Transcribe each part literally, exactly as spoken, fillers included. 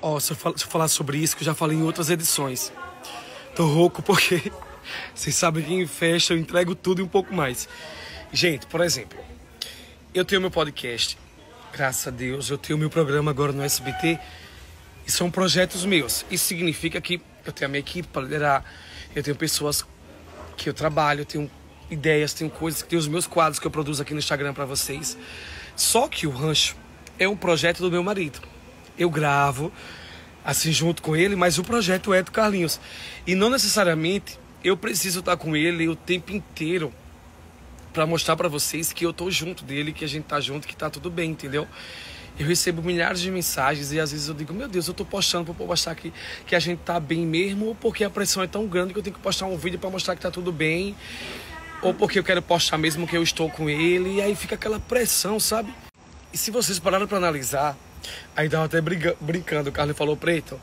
Ó, se eu, fal- se eu falar sobre isso, que eu já falei em outras edições. Tô rouco porque vocês sabem que em festa eu entrego tudo e um pouco mais. Gente, por exemplo, eu tenho meu podcast, graças a Deus, eu tenho meu programa agora no S B T e são projetos meus. Isso significa que eu tenho a minha equipe para liderar, eu tenho pessoas que eu trabalho, eu tenho ideias, tenho coisas, tenho os meus quadros que eu produzo aqui no Instagram para vocês. Só que o Rancho é um projeto do meu marido. Eu gravo assim junto com ele, mas o projeto é do Carlinhos. E não necessariamente eu preciso estar com ele o tempo inteiro para mostrar para vocês que eu tô junto dele, que a gente tá junto, que tá tudo bem, entendeu? Eu recebo milhares de mensagens e às vezes eu digo, meu Deus, eu tô postando para postar que, que a gente tá bem mesmo, ou porque a pressão é tão grande que eu tenho que postar um vídeo para mostrar que tá tudo bem, ou porque eu quero postar mesmo que eu estou com ele, e aí fica aquela pressão, sabe? E se vocês pararam para analisar, aí tava até briga, brincando, o Carlos falou, Preto,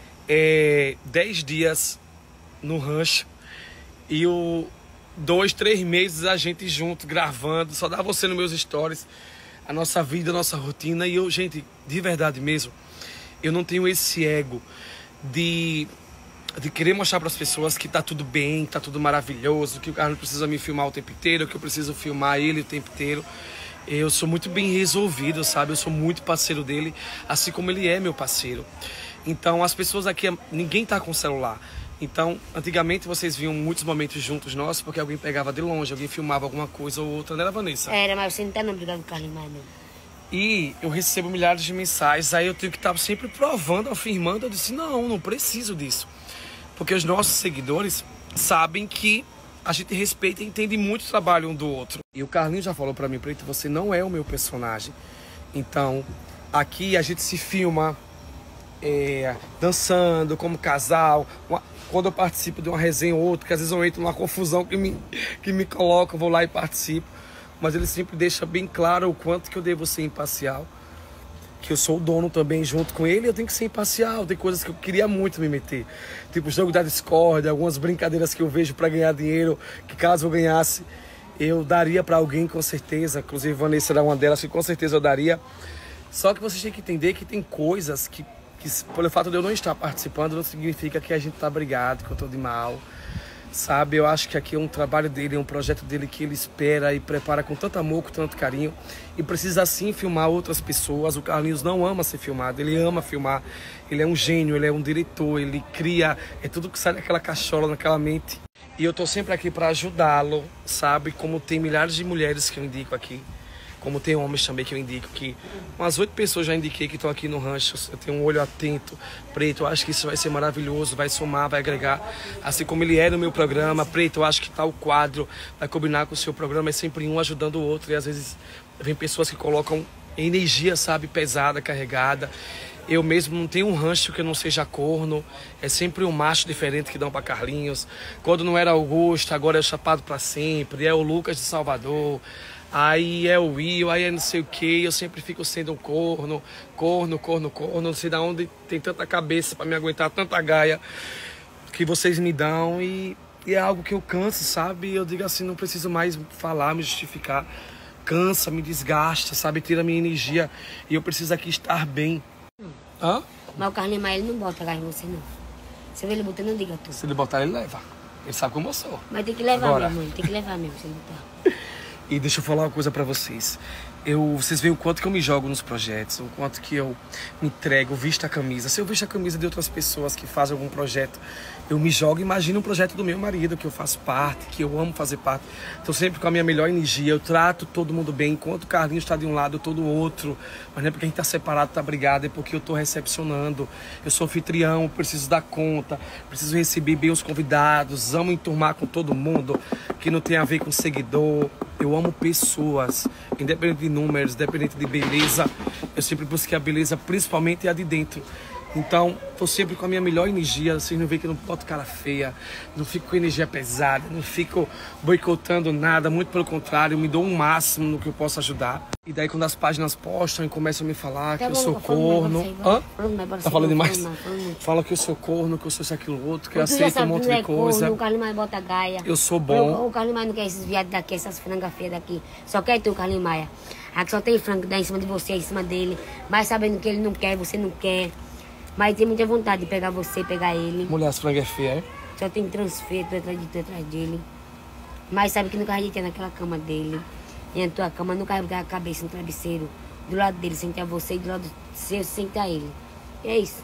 é dez dias no rancho e o dois, três meses a gente junto, gravando, só dá você nos meus stories, a nossa vida, a nossa rotina. E eu, gente, de verdade mesmo, eu não tenho esse ego de, de querer mostrar para as pessoas que tá tudo bem, que tá tudo maravilhoso, que o Carlos precisa me filmar o tempo inteiro, que eu preciso filmar ele o tempo inteiro. Eu sou muito bem resolvido, sabe? Eu sou muito parceiro dele, assim como ele é meu parceiro. Então, as pessoas aqui, ninguém tá com celular. Então, antigamente vocês viam muitos momentos juntos nossos, porque alguém pegava de longe, alguém filmava alguma coisa ou outra, não era, Vanessa? Era, mas você não tá não brigando com o Carlinhos mais, não. E eu recebo milhares de mensagens, aí eu tenho que estar sempre provando, afirmando. Eu disse, não, não preciso disso. Porque os nossos seguidores sabem que a gente respeita e entende muito o trabalho um do outro. E o Carlinhos já falou pra mim, Preto, você não é o meu personagem. Então, aqui a gente se filma é, dançando como casal. Uma, quando eu participo de uma resenha ou outra, que às vezes eu entro numa confusão que me, que me coloca, eu vou lá e participo. Mas ele sempre deixa bem claro o quanto que eu devo ser imparcial. Que eu sou o dono também junto com ele, eu tenho que ser imparcial. Tem coisas que eu queria muito me meter. Tipo o jogo da Discord, algumas brincadeiras que eu vejo para ganhar dinheiro, que caso eu ganhasse, eu daria para alguém com certeza. Inclusive Vanessa era uma delas que com certeza eu daria. Só que vocês têm que entender que tem coisas que, que pelo fato de eu não estar participando, não significa que a gente tá brigado, que eu tô de mal. Sabe, eu acho que aqui é um trabalho dele, é um projeto dele que ele espera e prepara com tanto amor, com tanto carinho. E precisa sim filmar outras pessoas. O Carlinhos não ama ser filmado, ele ama filmar. Ele é um gênio, ele é um diretor, ele cria, é tudo que sai daquela cachola, naquela mente. E eu tô sempre aqui para ajudá-lo, sabe? Como tem milhares de mulheres que eu indico aqui. Como tem homens também que eu indico, que umas oito pessoas já indiquei que estão aqui no rancho. Eu tenho um olho atento, Preto, eu acho que isso vai ser maravilhoso, vai somar, vai agregar. Assim como ele é no meu programa, Preto, eu acho que tal quadro vai combinar com o seu programa, é sempre um ajudando o outro. E às vezes vem pessoas que colocam energia, sabe, pesada, carregada. Eu mesmo não tenho um rancho que eu não seja corno, é sempre um macho diferente que dão para Carlinhos. Quando não era Augusto, agora é o Chapado para sempre, é o Lucas de Salvador. Aí é o Will, aí é não sei o que, eu sempre fico sendo um corno, corno, corno, corno, não sei de onde tem tanta cabeça para me aguentar, tanta gaia que vocês me dão e, e é algo que eu canso, sabe? Eu digo assim, não preciso mais falar, me justificar, cansa, me desgasta, sabe? Tira minha energia e eu preciso aqui estar bem. Hum. Hã? Mas o Carlinhos, ele não bota gás em você, não. Se ele botar, não diga tudo. Se ele botar, ele leva. Ele sabe como eu sou. Mas tem que levar Agora... mesmo, mãe, tem que levar mesmo, se ele botar. E deixa eu falar uma coisa pra vocês. Eu, vocês veem o quanto que eu me jogo nos projetos, o quanto que eu me entrego, visto a camisa. Se eu visto a camisa de outras pessoas que fazem algum projeto, eu me jogo, imagina um projeto do meu marido, que eu faço parte, que eu amo fazer parte. Estou sempre com a minha melhor energia, eu trato todo mundo bem. Enquanto o Carlinhos está de um lado, eu estou do outro. Mas não é porque a gente está separado, está brigado, é porque eu estou recepcionando. Eu sou anfitrião, preciso dar conta, preciso receber bem os convidados, amo enturmar com todo mundo, que não tem a ver com seguidor. Eu amo pessoas, independente de números, independente de beleza. Eu sempre busquei a beleza, principalmente a de dentro. Então, tô sempre com a minha melhor energia. Vocês não veem que eu não boto cara feia, não fico com energia pesada, não fico boicotando nada, muito pelo contrário, me dou um máximo no que eu posso ajudar. E daí quando as páginas postam e começam a me falar que eu sou corno... Hã? Tá falando demais? Fala que eu sou corno, que eu sou isso, aquilo, outro, que eu aceito um monte de coisa. O Carlinhos mais bota gaia. Eu sou bom. O Carlinhos mais não quer esses viados daqui, essas frangas feias daqui. Só quer tu, Carlinhos Maia. Aqui só tem frango em cima de você, em cima dele. Mas sabendo que ele não quer, você não quer. Mas tem muita vontade de pegar você, pegar ele. Mulher, as frangas é feia, é? Só tem transfeito atrás de tu, atrás dele. Mas sabe que nunca vai ter naquela cama dele. E na tua cama nunca vai botar a cabeça no travesseiro. Do lado dele senta você e do lado seu senta ele. E é isso.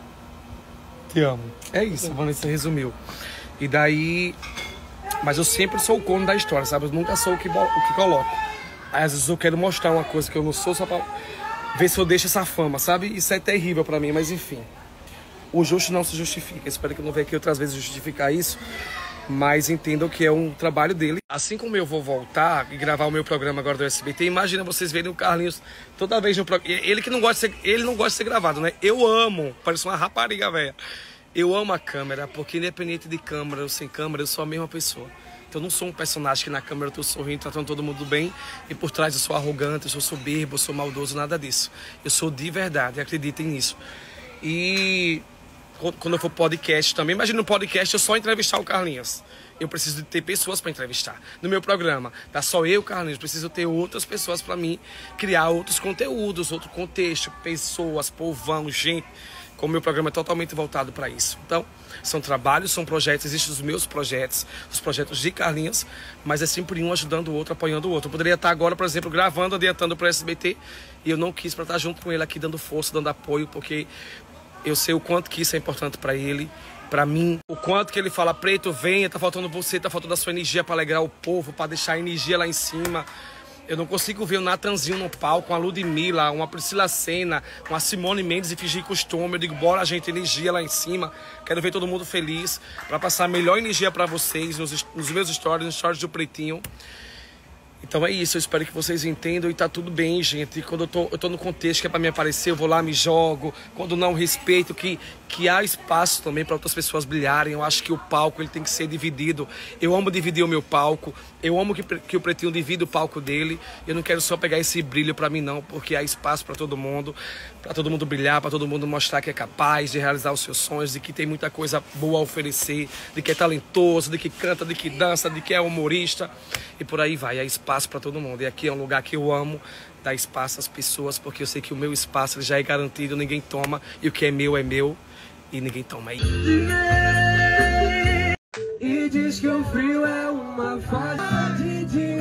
Te amo. É isso, a Vanessa resumiu. E daí... Mas eu sempre sou o corno da história, sabe? Eu nunca sou o que, o que coloco. Aí às vezes eu quero mostrar uma coisa que eu não sou só pra ver se eu deixo essa fama, sabe? Isso é terrível pra mim, mas enfim. O justo não se justifica. Espero que eu não venha aqui outras vezes justificar isso. Mas entendam que é um trabalho dele. Assim como eu vou voltar e gravar o meu programa agora do S B T, imagina vocês verem o Carlinhos toda vez no programa. Ele que não gosta de ser, ele não gosta de ser gravado, né? Eu amo, parece uma rapariga, velha. Eu amo a câmera, porque independente de câmera ou sem câmera, eu sou a mesma pessoa. Então eu não sou um personagem que na câmera eu tô sorrindo, tratando todo mundo bem, e por trás eu sou arrogante, eu sou soberbo, eu sou maldoso, nada disso. Eu sou de verdade, acreditem nisso. E quando eu for podcast também, imagina no podcast eu só entrevistar o Carlinhos. Eu preciso de ter pessoas para entrevistar. No meu programa, tá só eu, Carlinhos, preciso ter outras pessoas para mim criar outros conteúdos, outro contexto, pessoas, povão, gente. Como o meu programa é totalmente voltado para isso. Então, são trabalhos, são projetos, existem os meus projetos, os projetos de Carlinhos, mas é sempre um ajudando o outro, apoiando o outro. Eu poderia estar agora, por exemplo, gravando, adiantando para o S B T, e eu não quis para estar junto com ele aqui, dando força, dando apoio, porque eu sei o quanto que isso é importante para ele, para mim. O quanto que ele fala, Preto, venha, tá faltando você, tá faltando a sua energia para alegrar o povo, para deixar a energia lá em cima. Eu não consigo ver o Natanzinho no palco, uma Ludmilla, uma Priscila Senna, uma Simone Mendes e fingir costume. Eu digo, bora, gente, energia lá em cima. Quero ver todo mundo feliz, para passar a melhor energia para vocês nos, nos meus stories, nos stories do Pretinho. Então é isso, eu espero que vocês entendam e tá tudo bem, gente. Quando eu tô, eu tô no contexto que é pra me aparecer, eu vou lá, me jogo. Quando não, respeito que, que há espaço também para outras pessoas brilharem. Eu acho que o palco ele tem que ser dividido. Eu amo dividir o meu palco. Eu amo que, que o Pretinho divida o palco dele. Eu não quero só pegar esse brilho pra mim não, porque há espaço para todo mundo. Para todo mundo brilhar, para todo mundo mostrar que é capaz de realizar os seus sonhos, de que tem muita coisa boa a oferecer, de que é talentoso, de que canta, de que dança, de que é humorista. E por aí vai, há espaço para todo mundo. E aqui é um lugar que eu amo, dar espaço às pessoas, porque eu sei que o meu espaço já é garantido, ninguém toma. E o que é meu é meu e ninguém toma aí. E diz que o frio é uma fase de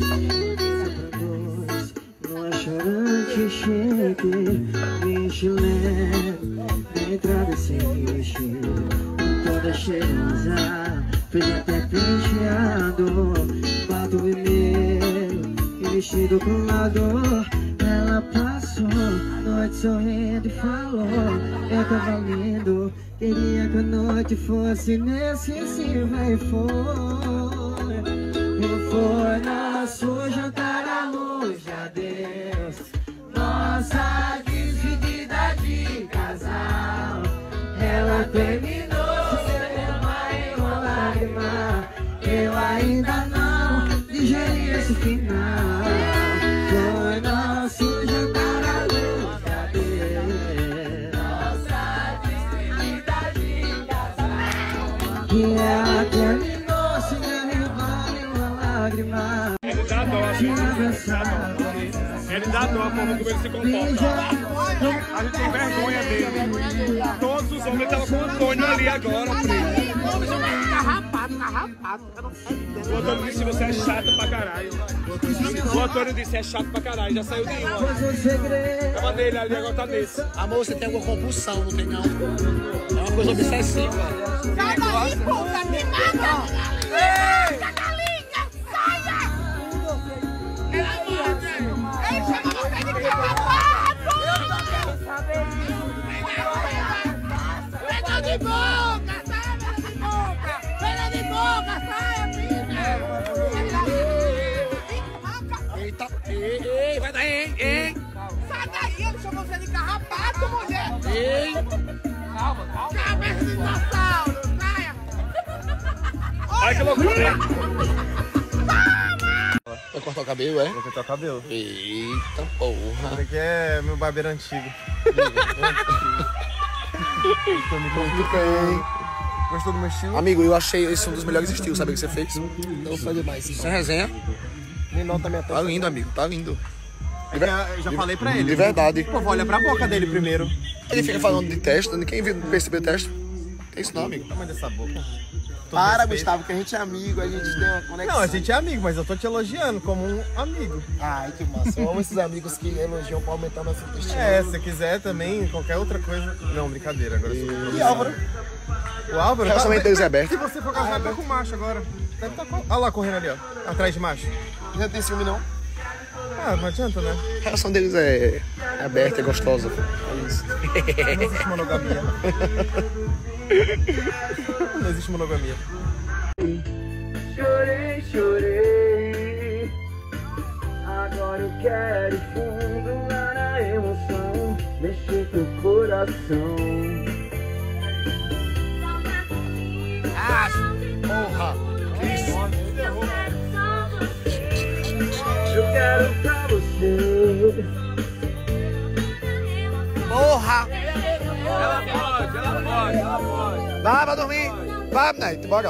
numa chorante chique, me chileno, entrada sem vestido, toda cheirosa, fez até penteado, bato vermelho e vestido com lado. Ela passou, noite sorrindo e falou, eu tava lindo, queria que a noite fosse nesse Silva e foi. E foi nosso jantar à luz de adeus, nossa despedida de casal. Ela terminou, cinema em uma lágrima, eu ainda não digeri esse final. Foi nosso jantar à luz de adeus, nossa despedida de casal. E ela terminou, cinema em uma lágrima. Ele dá dó, ele dá dó a forma como ele se comporta. A gente tem vergonha dele. Todos os homens estavam com o Antônio ali agora. Carrapato, carrapato. O Antônio disse: você é chato pra caralho. O Antônio disse: é chato pra caralho. Já saiu de uma. Tava dele ali, agora tá nesse. Amor, você tem alguma compulsão, não tem não? É uma coisa obsessiva. Sai daí, puta, me mata! Ei! Galinha, saia! Ele chama você de carrapato! Pega de boca, saia de boca! Pega de boca, saia, filha! Eita, ei, ei, vai daí, hein, hein? Sai daí, ele chamou você de carrapato, mulher! Ei! Calma, calma! Cabeça de dinossauro, saia! Olha que loucura! Vai cortar o cabelo, é? Vou cortar o cabelo. Eita porra! Esse aqui é meu barbeiro antigo. Tô me bem. Gostou do meu estilo? Amigo, eu achei esse um dos melhores estilos, sabe o que você fez? Não vou fazer mais. Sem resenha. Nem nota minha Tá testa. lindo, amigo, tá lindo. Eu já, eu já falei pra ele. De verdade. Pô, vou olhar pra boca dele primeiro. Ele fica falando de teste, quem viu perceber teste? É isso não, amigo. Tamanho dessa boca. Para, Gustavo, que a gente é amigo, a gente tem uma conexão. Não, a gente é amigo, mas eu tô te elogiando como um amigo. Ai, que massa. Eu amo esses amigos que elogiam pra aumentar nossa autoestima. É, se quiser também, qualquer outra coisa. Não, brincadeira, agora eu sou... E Álvaro? O Álvaro? O relacionamento deles é aberto. Se você for casar, tá com macho agora. Deve tá com... Olha lá correndo ali, ó. Atrás de macho. Não tem ciúme, não. Ah, não adianta, né? A relação deles é aberta, é gostosa. É isso. Não existe monogamia. Não existe monogamia. Chorei, chorei. Agora eu quero fundo lá na emoção. Mexer teu coração. Ah, porra! Isso! Eu quero pra você. Porra! Ela pode, ela pode, ela pode. Vai, vai dormir! Vai, Night, bora!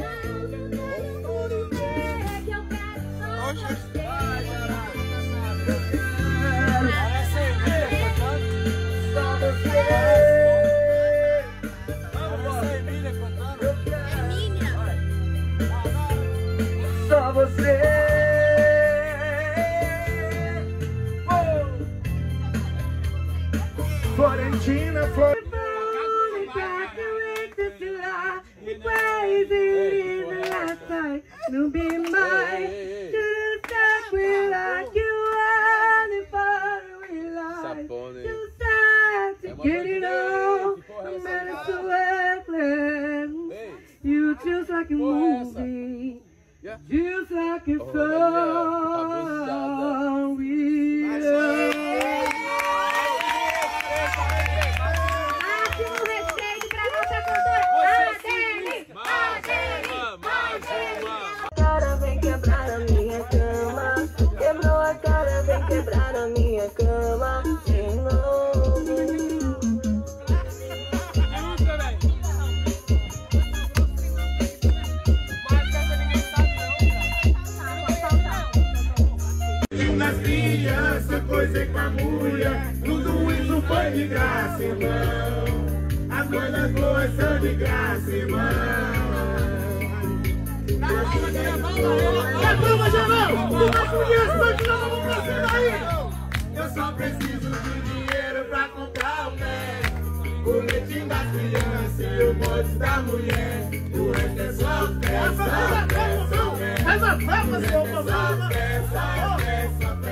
Só você. Florentina, Florentina. You'll be mine. To stop me like you are the far away life. To start to get it on. I'm ready to work. You just like a movie. Just like a song. We love. Quebrar a minha cama de novo. Nas crianças, coisa com a mulher, tudo isso foi de graça, irmão. As coisas boas são de graça, irmão. Eu só preciso de dinheiro pra comprar o pé, o leitinho da criança e o monte da mulher. O resto é só fé, só fé, só fé. Essa fé, só fé, só fé, só fé.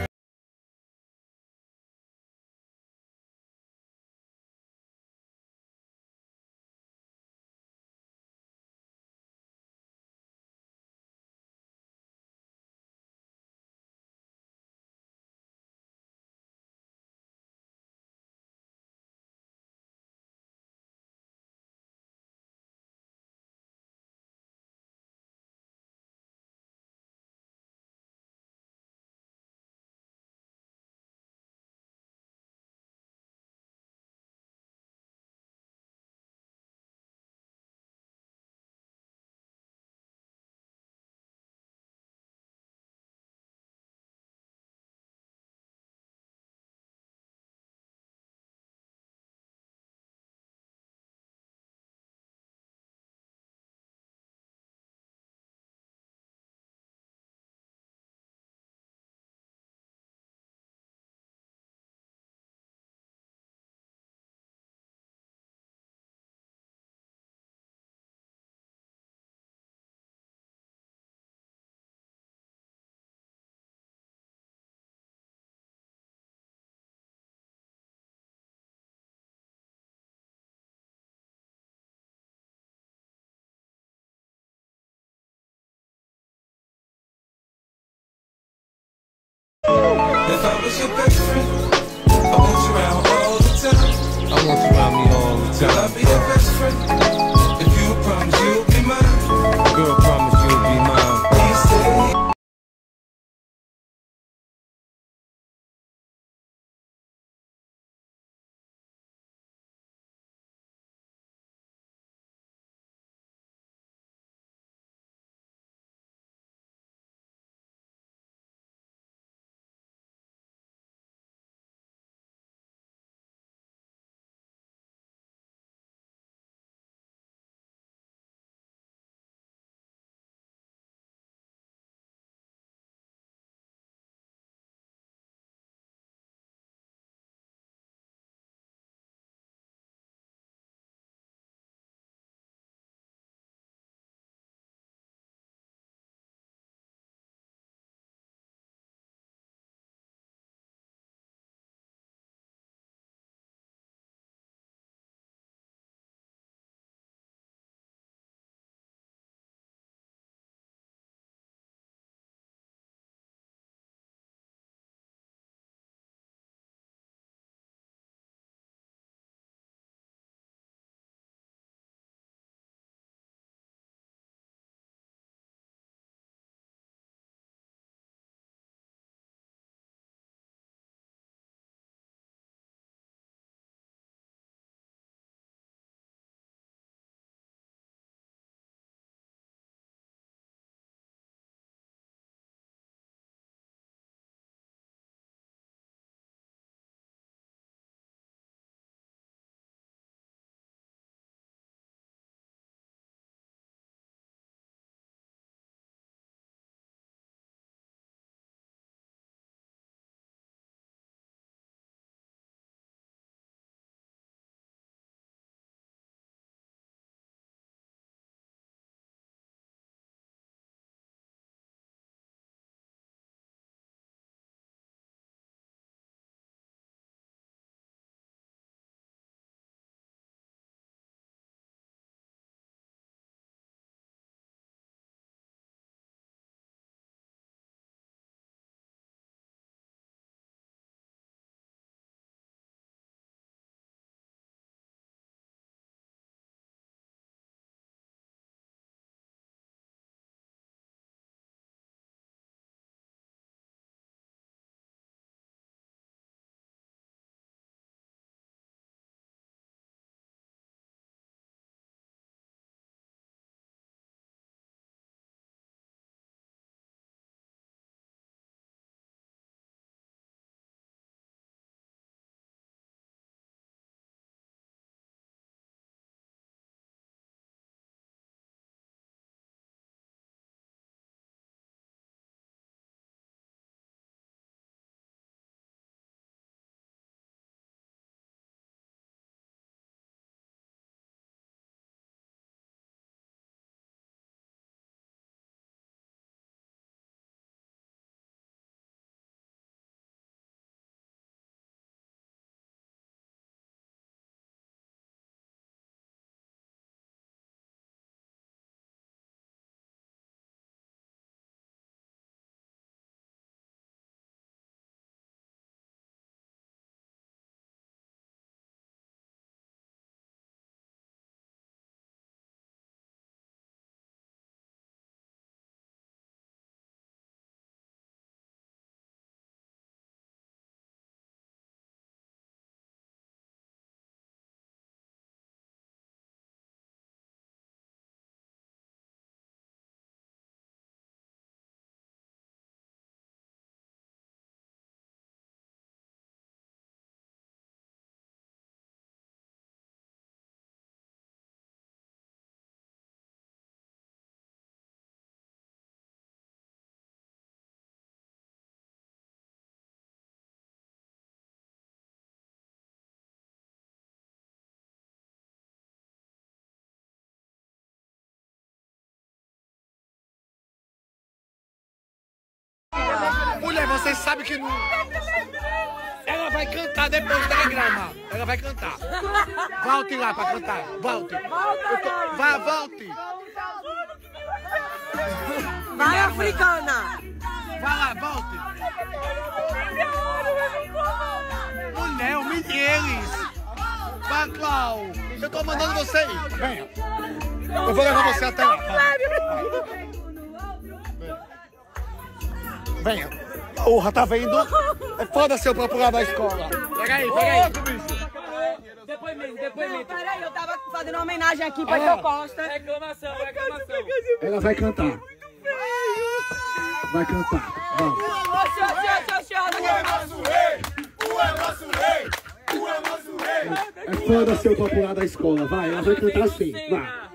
If I was your best friend, I want you around all the time. I want you around me all the time. I'll be your best friend. If you promise you'll be mine. Girl, promise you'll be mine. Please stay. vocês sabem que não... Ela vai cantar depois do telegrama. Ela vai cantar. Volte lá pra cantar. Volte. Tô... Vá, volte. Vai, africana. Vai lá, volte. Mulher, humilhe eles. Vai, Clau. Eu tô mandando você ir. Venha. Eu vou levar você até lá. Venha. Porra, tá vendo? É foda ser o procurador da escola. Pega aí, pega aí. Depoimento, depoimento. Peraí, eu tava fazendo uma homenagem aqui pra João Costa. Reclamação, reclamação. Ela vai cantar. Vai cantar. Vamos. Ô, senhor, senhor, senhor, senhor. Tu é nosso rei! Tu é nosso rei! Tu é nosso rei! É foda ser o popular da escola. Vai, ela vai cantar assim. Vai.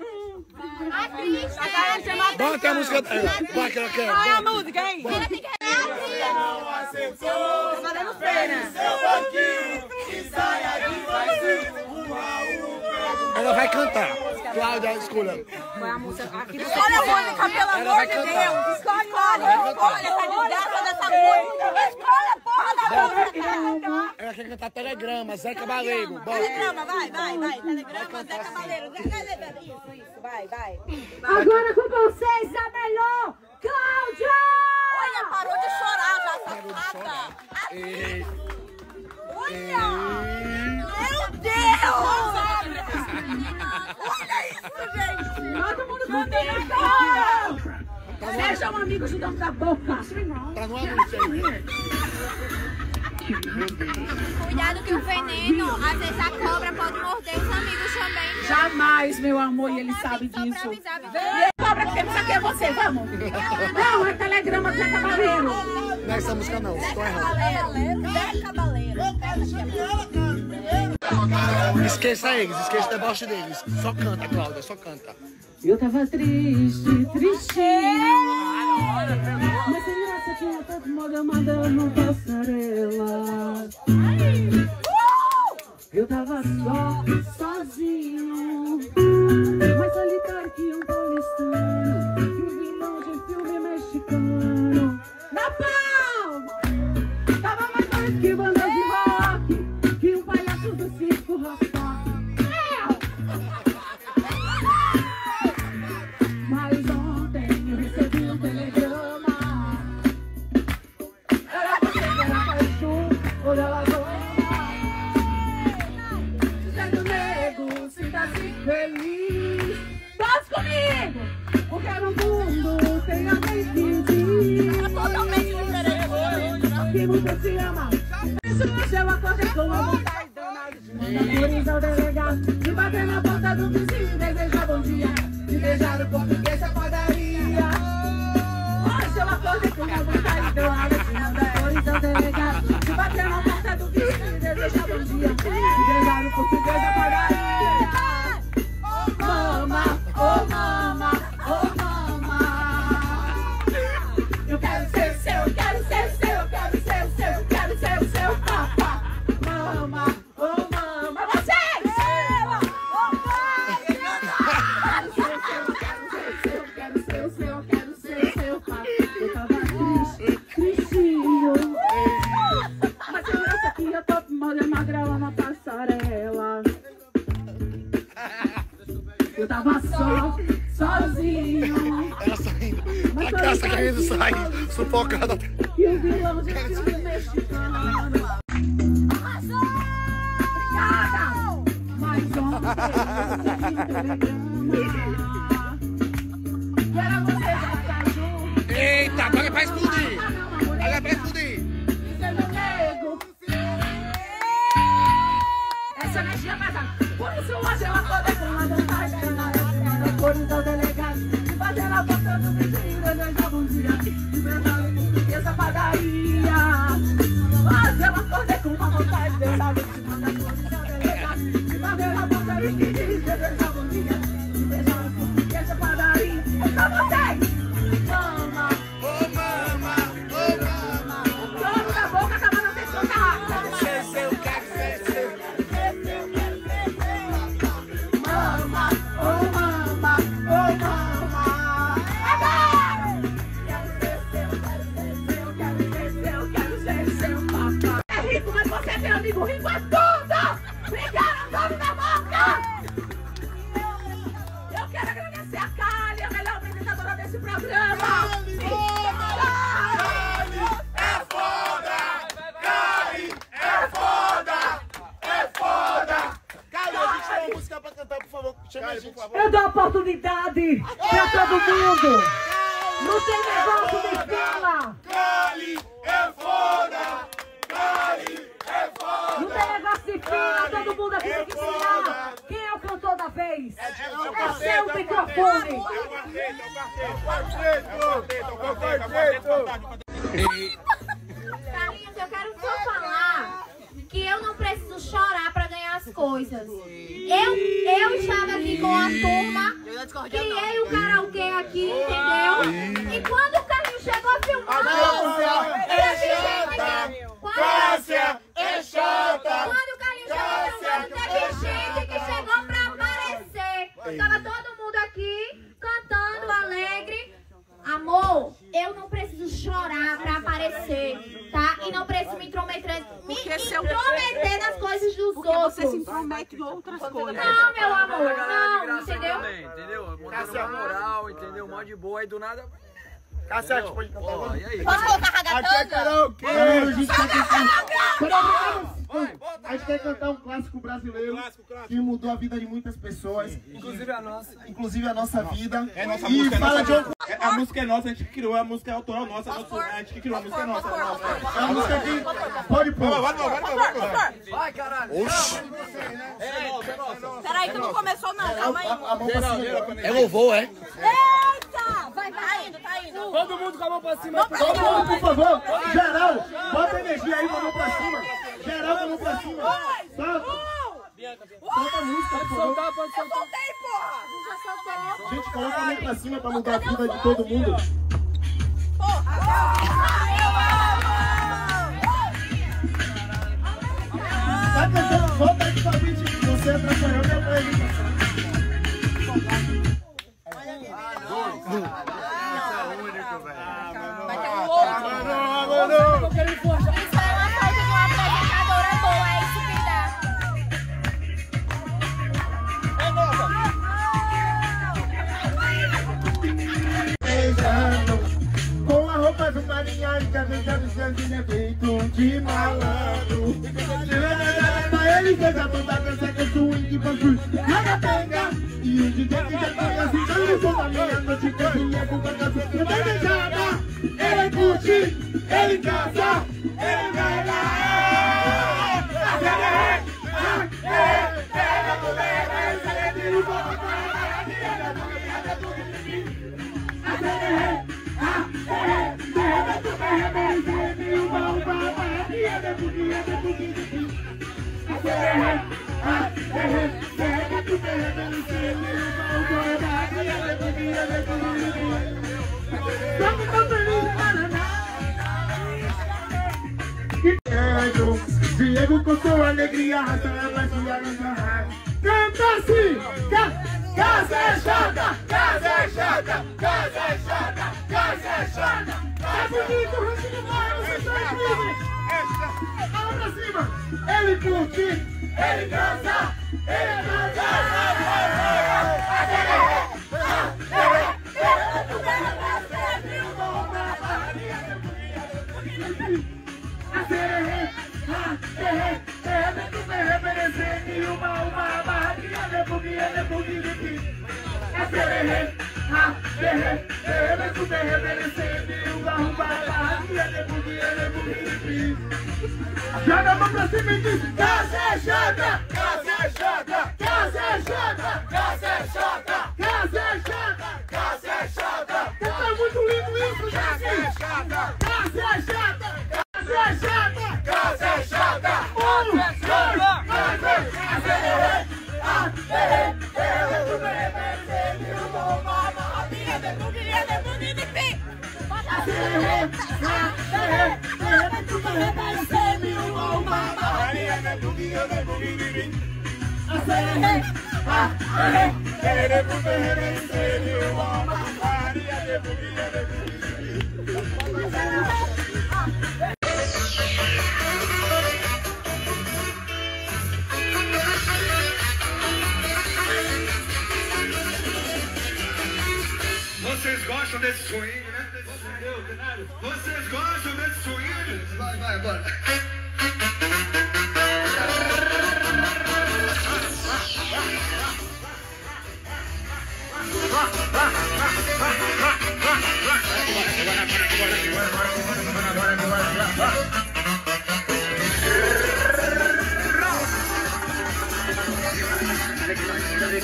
Bota a música dela. Vai que ela quer. Qual é a música, hein? Não aceitou! Tá valendo pena. Seu banquinho e saia de vazio! Um a um! Ela vai cantar. Cláudia, escolha. Qual é a música? Aqui do Escolhe a música, pelo amor de Deus! Escolhe, olha! Escolhe essa desgraça dessa música! Escolhe a porra da música! Ela quer cantar Telegrama, Zé Cabaleiro. Bota. Telegrama, vai, vai, vai! Telegrama, Zé Cabaleiro! Isso, isso, vai, vai! Agora com vocês, a melhor, Cláudia! Olha, parou de chorar já, safada! Ei. Olha! Meu Deus! Olha isso, gente! Todo mundo cantando agora! Sejam amigos do dono da boca! Tá no anúncio aí. Cuidado que o veneno, às vezes a cobra pode morder os amigos também. Jamais, meu amor, e ele sabe disso. E a cobra que temos aqui é você, vamos! Não, é Telegrama Zé Cabaleiro! Não é essa música não, estou errado. Zé Cabaleiro! Esqueça eles, esqueça o deboche deles. Só canta, Cláudia, só canta. Eu tava triste, triste. Mas sem graça que eu tava moda no passarela. Eu tava só, sozinho. Mais solitário que um paulistano, que um vilão de filme mexicano. Na palma! Tava mais doido que bandas de rock, que um palhaço do circo rock. Mas ontem eu recebi um telegrama. Era você que era paixão, ou ela dizendo, nego, sinta-se feliz. Faz comigo, porque no mundo tem alguém que diz totalmente diferente, que você se ama. Isso hoje eu acordei com uma vontade danada de mandar flores ao delegado, de bater na porta do vizinho, desejar bom dia, de beijar o português da padaria. Hoje eu acordei com uma vontade danada de mandar flores ao delegado, de bater na porta do vizinho, desejar bom dia, de beijar o português da padaria. Mama, oh mama, oh mama, eu quero ser seu, eu quero ser seu, eu quero ser seu, eu quero ser o seu papá. Mama, oh mama, vocês! Oh pai, eu quero ser o seu, eu quero ser o seu pai. Eu tava triste, tristinho, mas segurança que eu tô molhando magrela na passarela. Eu tava só, sozinho. Ela saindo. A graça querendo sair, sufocada. E o vilão de filme mexicano. Obrigada! Mas ontem eu e era você já tá junto. Eita, agora é pra explodir. Agora é pra explodir. Dizendo nego. Essa energia pesada. Por isso hoje eu acordei com uma vontade danada. Cores ao delegado, de bater na porta do vizinho, desejar bom dia, de beijar o português da padaria. Mas eu acordei com uma vontade danada de mandar cores ao delegado, de bater na porta do vizinho, desejar bom dia, de beijar o português da padaria. É só vocês! Mama, Oh mama, oh mama, o dono da boca acaba não ter contato. ser seu, quero ser seu. Mama, oh mama, oh pra cantar, por favor. Chama a gente. Eu dou oportunidade pra todo mundo. Não tem negócio de fila. Cali é foda. Cali é foda. Não tem negócio de fila. Todo mundo aqui tem que ensinar. Quem é o cantor da vez? É seu microfone. Carlinhos, eu quero só falar que eu não preciso chorar pra ganhar as coisas. Eu, eu estava aqui com a turma, criei o karaokê aqui, entendeu? E quando o Carlinhos chegou filmando, é chata! Cássia é chata! Quando o Carlinhos chegou filmando, teve gente que chegou pra aparecer. Tava todo mundo aqui, cantando, alegre. Amor, eu não preciso chorar pra aparecer, tá? E não preciso me intrometer, me intrometer nas coisas dos porque outros. Você se intromete em outras coisas. Não, meu amor, não, entendeu? Também, entendeu? Montando uma moral, entendeu? Mó de boa, aí do nada... Cássia, pode cantar agora? E aí? Posso colocar ragatanga? Aqui é karaokê! A gente quer cantar um clássico brasileiro que mudou a vida de muitas pessoas. Inclusive a nossa. Inclusive a nossa vida. É nossa e música, fala é de nossa, um... a música é nossa, a gente que criou, a música é autoral nossa, a, nossa, a gente que criou a música é nossa. É uma música que pode pôr. Vai, vai, vai, vai, vai, vai. Vai, caralho. Oxi. É nossa, é nossa. Peraí que não começou não, calma aí. É louvor, é? Eita! Vai, tá indo, tá indo. Todo mundo com a mão pra cima. Todo mundo, por favor. Geral, bota energia aí com a mão pra cima. Geral com a mão pra cima. Solta. Solta a música, por favor. Eu soltei, porra! Já soltei. Gente, coloca a mão pra cima pra mudar a vida de todo mundo. Tá cantando, volta aí com a beat. Você atrapalhou minha apresentação. Vai ter um outro. Isso é uma falta de uma apresentadora boa, é isso que dá. Beijando com a roupa do marinhado, que a gente já é feito de malandro. Ele fez a banda dança que eu swing bandu. Nada pega e o D J que já toca assim. Ele foi na minha noite que eu vinha com a casa que vai beijada. Ele curte, ele casa, ele vai lá. Diego com sua alegria arrastando a magia no barraco. Canta assim! Casa é chata! Casa é chata! Casa é chata! Casa é chata! É bonito, o rancho de boia, vocês são incríveis! A mão pra cima! Ele curte! Ele dança! Ele dança! Joga a mão pra cima e diz: casa é chata! Casa é chata! Casa é chata! Casa é chata! Casa é chata! Casa é chata! Tá muito lindo isso, gente! Casa é chata! Casa é chata! Casa é chata! Casa é chata! Um, dois, Vocês gostam desse swing, né? Vocês gostam desse swing? Vai, vai, bora.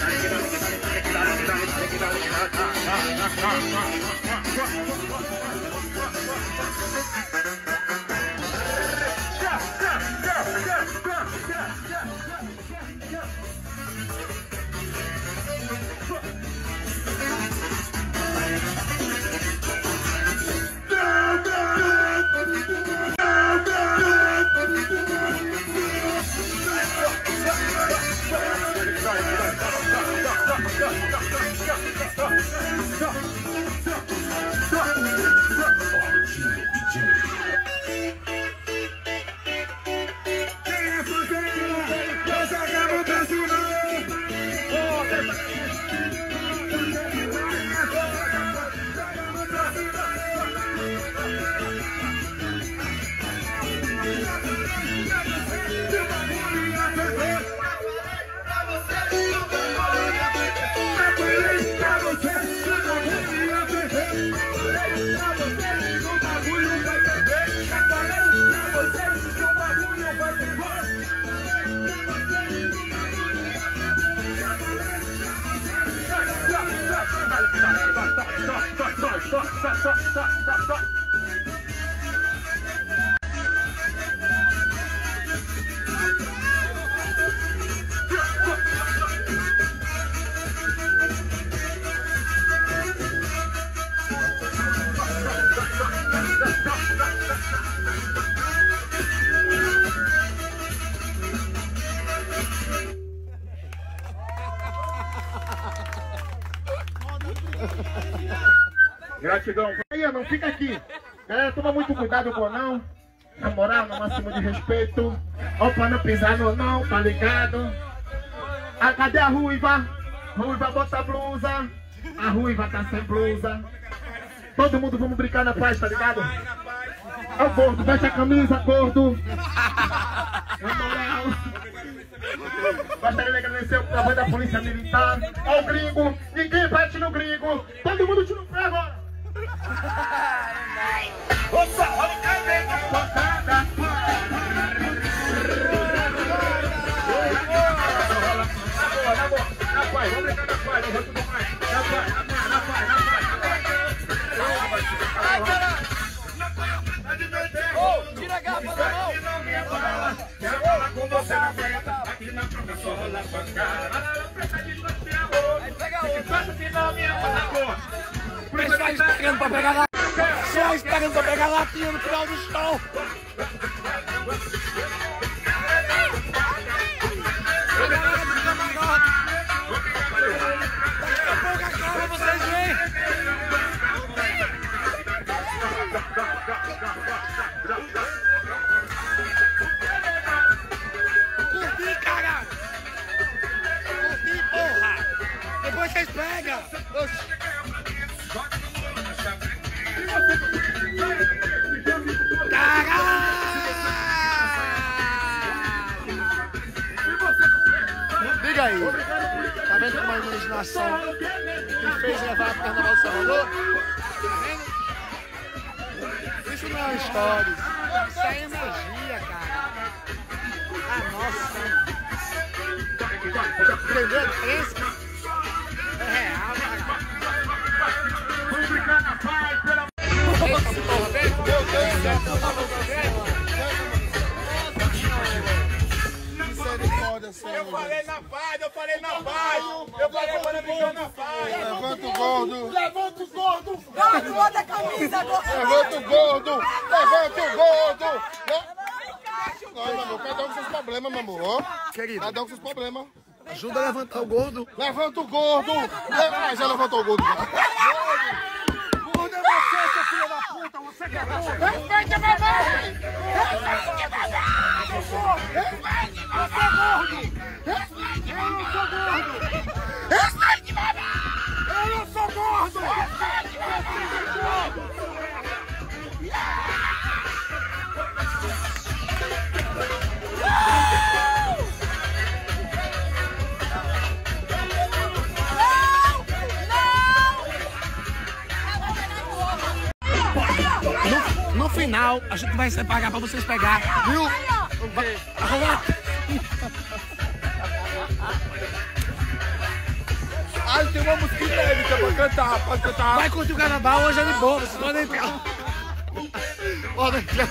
Gratidão. Aí, não fica aqui. É, toma muito cuidado com o não. Na moral, no máximo de respeito. Ó, pra não pisar no não, tá ligado? Ah, cadê a ruiva? Ruiva, bota a blusa. A ruiva tá sem blusa. Todo mundo vamos brincar na paz, tá ligado? Ó, gordo, veste a camisa, gordo. Na moral. Gostaria de agradecer o trabalho da polícia militar. Ó, o gringo. Ninguém bate no gringo. Todo mundo tira o pé agora. Opa, olha o cabelo, tocada. Na boa, na paz, vamos brincar na paz, não vai tudo mais. Na paz, na paz, na paz, na paz, na paz. Ô, tira a garrafa da mão. Quero falar com você na frente. Aqui na professora lá pra cara. Não precisa de você, amor. Pega o braço que não me ama. Só esperando pra pegar lá. Só esperando pra pegar latinha no final do show. A galera do camarote. Daqui a pouco acaba, vocês veem. Curti, cara. Curti, porra. Depois vocês pegam. Oxi. Diga aí, tá vendo como a imaginação me fez levar pro Carnaval de Salvador? Tá vendo? Isso não é história, isso é energia, cara. Ah, nossa. Entendeu a diferença? É real, cara. Vamos brincar na paz, pelo amor de Deus. Eu falei na paz, eu falei na paz. Eu falei para brincar na paz. Levanta o gordo. Levanta o gordo. Gordo, bota a camisa, gordo. Levanta o gordo. Levanta o gordo. Não, meu amor, cada um com seus problemas, meu amor. Querido. Cada um com seus problemas. Ajuda a levantar o gordo. Levanta o gordo. Ah, já levantou o gordo. Gordo é você, seu filho da puta. Você que é gordo. Respeite a mamãe! Respeite a mamãe! Respeite você, gordo. Respeite, eu não sou gordo. Respeite mamãe! Eu não sou gordo. Respeite mamãe! No, no final, a gente vai pagar pra vocês pegar, viu? tem uma música inédita pra cantar, pode cantar. Vai curtir o carnaval, hoje é de boa, vocês podem entrar. Podem entrar.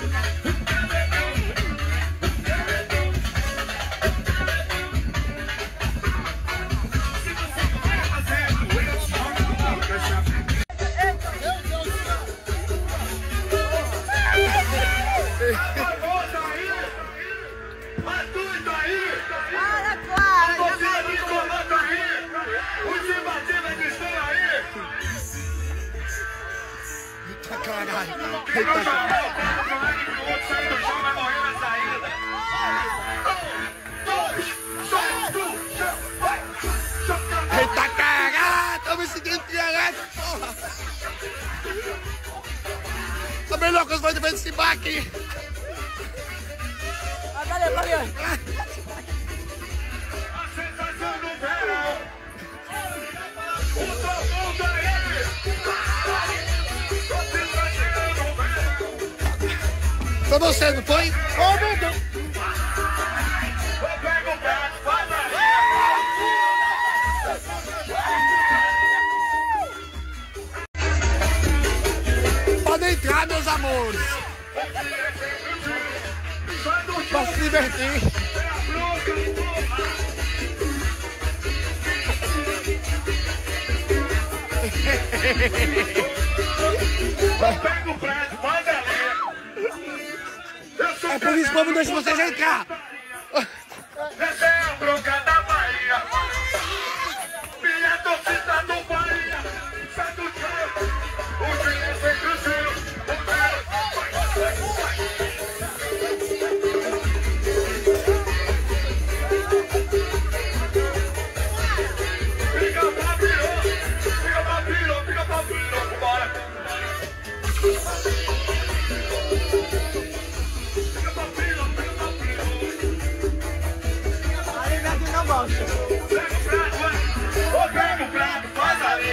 Eita caralho, tô me sentindo embriagado, porra. A melhor coisa foi de ver esse bar aqui. Ah, valeu, valeu. A sensação do verão. O trovão da ele. Foi você, não foi? Oh, meu Deus. Eu pego o prato, faz aí. Podem entrar, meus amores. Pra se divertir. Pega o prato, faz aí. É por isso que eu não deixo vocês entrar. Essa é a bronca da Bahia. Minha torcida do Bahia. Sai do chão. O time sempre o seu. Fica pra pirou. Fica pra pirou. Fica pra pirou. Bora. Pega o prato, faz ali.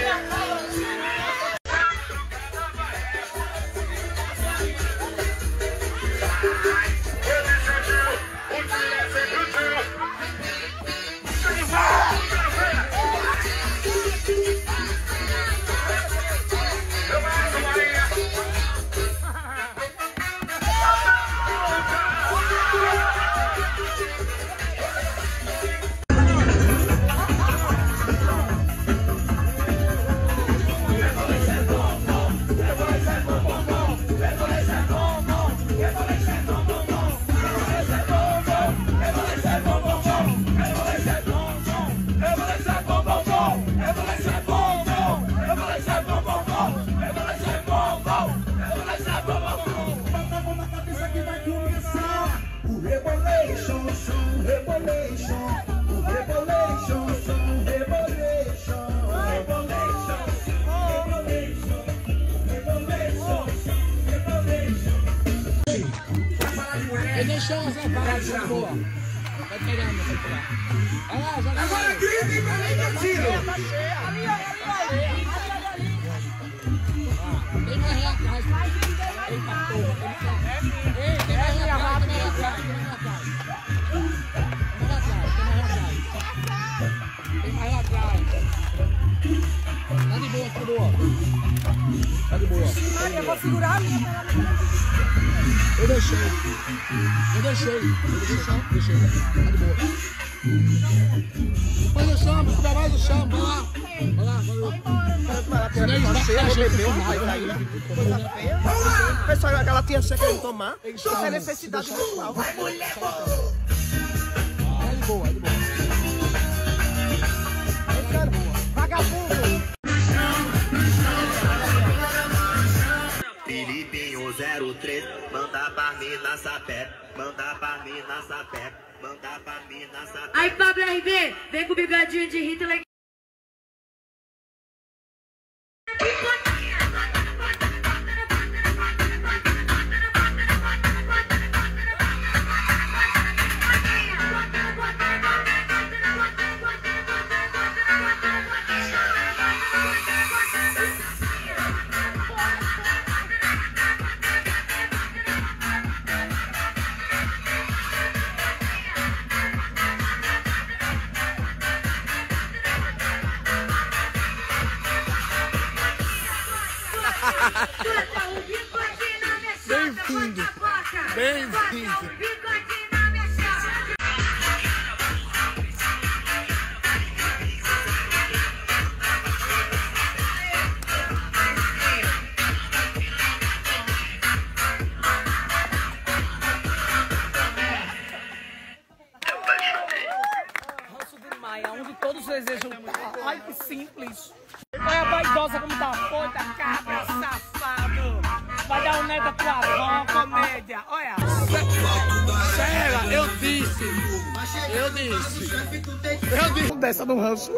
Ele sentiu, o dia sempre o teu. Eu mato Maria. Deixou essa parada boa. Vai pegando, vai pegar. Olha lá, joga. Agora aqui, tem que tiro. Ali, ali, ali. Tem mais lá atrás. Eita, porra. Ei, tem mais lá atrás, tem mais lá atrás. Tem mais lá atrás, tem mais lá atrás. Tá de boa, tá de boa. Tá de boa. Eu vou segurar a minha. Eu deixei. Eu deixei. Eu deixei só. Deixei. Tá de boa. Depois eu chamo, se der mais eu chamo. Vai lá. Vai lá, vai lá. Pessoal, aquela tia cheia querendo tomar. Isso é necessidade natural. Vai, mulher, boa! Vai de boa, vai de boa. Vagabundo! Filipinho zero três, manda pra mim na sapé, manda pra mim na sapé, manda pra mim na sapé. Aí, Pablo R B, vem com o bigodinho de Hitler. Bem-vindo. Bem-vindo. Onde todos desejam. Ai, que simples. Olha a vaidosa como tá foda, cabra, safado. Vai dar um neta pro avó, comédia. Olha. Sério, eu disse. Eu disse. Eu disse. Dessa no rancho.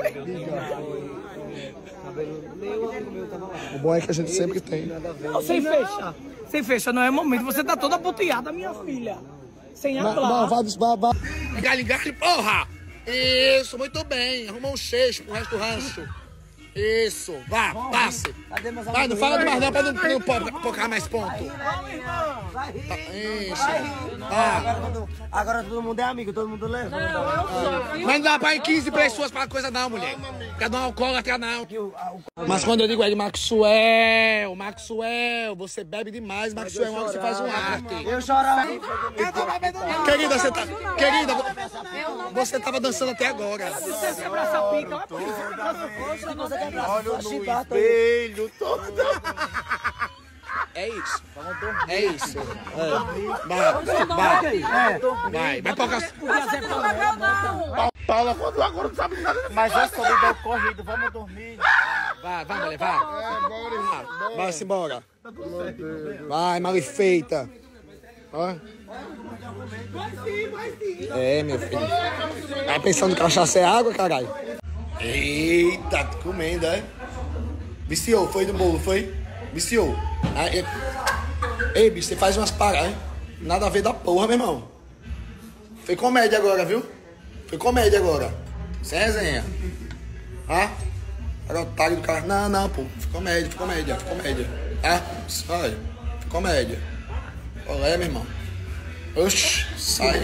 O bom é que a gente sempre tem. Não, sem fecha. Sem fecha, não é momento. Você tá toda boteada, minha filha. Sem Não, hablar. não, vai dos babá. Galho, galho, porra! Isso, muito bem. Arruma um cheixo pro resto do rancho. Isso, vá, passe. Vai, não fala demais não, pra não, pra não focar mais ponto. Tá, isso. Ah. Agora todo mundo é amigo, todo mundo leva. Mas não dá pra ir quinze pessoas pra coisa não, mulher. Cada um alcoólatra não. Mas quando eu digo é de Maxwell, Maxwell, você bebe demais, Maxwell, uma hora você faz um arte. Eu chorava. Querida, você tá... Querida, você tava dançando até agora. Olha no espelho todo. É isso. É isso. É. Vai, vai, vai, vai pra casa. Paula, quando agora não sabe nada. Mas eu sou do corrido, vamos dormir. Vai, vai, mulher, vai. Vai-se embora. Vai, mal feita. Ó. É, meu filho. Vai pensando que cachaça é água, caralho. Eita, tô comendo, é? Viciou, foi no bolo, foi? Viciou. Aí, ei, bicho, você faz umas paradas, hein? Nada a ver da porra, meu irmão. Foi comédia agora, viu? Foi comédia agora. Sem resenha. Ah? Era otário do cara. Não, não, pô. Foi comédia, foi comédia, foi comédia. Ah? Olha, foi comédia. Olé, meu irmão. Oxi, sai.